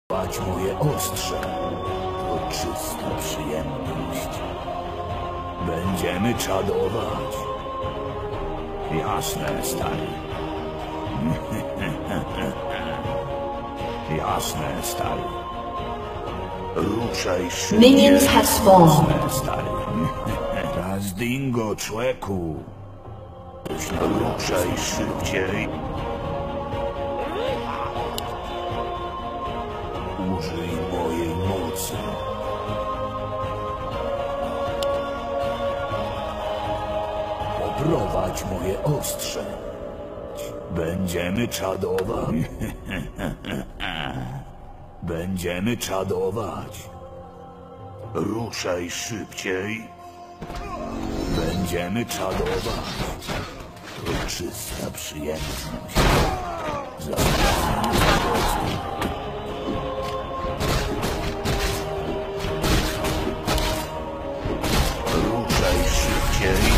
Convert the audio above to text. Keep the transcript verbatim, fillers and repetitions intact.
Pać moje ostrze, to czysta przyjemność. Będziemy czadować. Jasne, stary. Jasne, stary. Ruszaj szybciej. Minions have spawned. Jasne, stary. Raz dingo, człeku. Ruszaj szybciej. Użyj mojej mocy. Poprowadź moje ostrze. Będziemy czadować. Będziemy czadować. Ruszaj szybciej. Będziemy czadować. To czysta przyjemność. Zapraszam. Ruszaj szybciej.